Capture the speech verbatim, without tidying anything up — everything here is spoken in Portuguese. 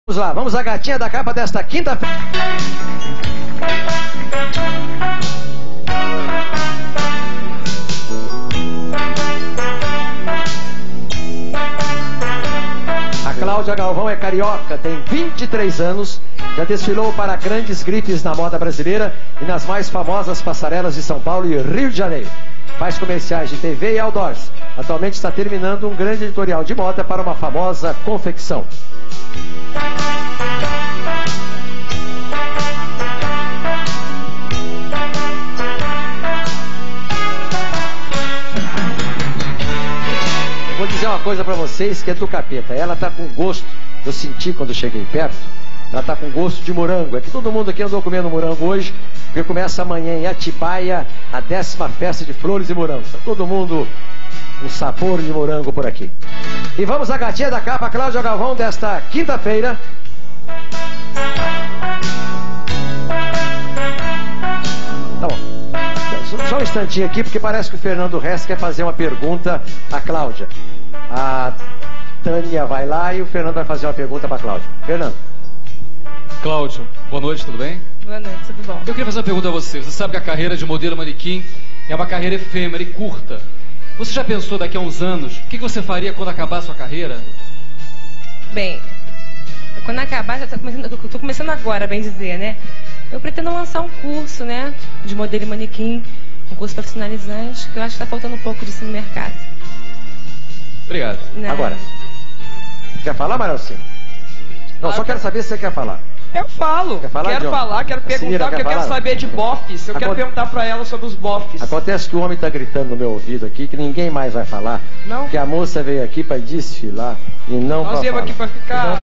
Vamos lá, vamos à gatinha da capa desta quinta-feira. A Cláudia Galvão é carioca, tem vinte e três anos, já desfilou para grandes grifes na moda brasileira e nas mais famosas passarelas de São Paulo e Rio de Janeiro. Faz comerciais de T V e outdoors. Atualmente está terminando um grande editorial de moda para uma famosa confecção. Vou dizer uma coisa pra vocês que é do capeta. Ela tá com gosto, eu senti quando eu cheguei perto, ela tá com gosto de morango. É que todo mundo aqui andou comendo morango hoje, porque começa amanhã em Atibaia a décima festa de flores e morangos. Tá todo mundo um sabor de morango por aqui. E vamos à gatinha da capa, Cláudia Galvão, desta quinta-feira. Tá bom. Só um instantinho aqui, porque parece que o Fernando Ress quer fazer uma pergunta à Cláudia. A Tânia vai lá e o Fernando vai fazer uma pergunta para a Cláudia. Fernando. Cláudio, boa noite, tudo bem? Boa noite, tudo bom? Eu queria fazer uma pergunta a você. Você sabe que a carreira de modelo manequim é uma carreira efêmera e curta. Você já pensou daqui a uns anos, o que você faria quando acabar a sua carreira? Bem, quando acabar, já tô começando, eu tô começando agora, bem dizer, né? Eu pretendo lançar um curso, né, de modelo e manequim, um curso profissionalizante, que eu acho que tá faltando um pouco disso no mercado. Obrigado. Não. Agora. Quer falar, Marelcino? Não, Ah, só eu quero quero- saber se você quer falar. Eu falo, Quer falar, quero John? falar, quero A Cira perguntar, quer porque eu quero falar? saber de bofes. Eu quero Aconte- perguntar pra ela sobre os bofes. Acontece que o homem está gritando no meu ouvido aqui que ninguém mais vai falar. Não. Que a moça veio aqui para desfilar e não Nós para viemos falar. aqui pra ficar...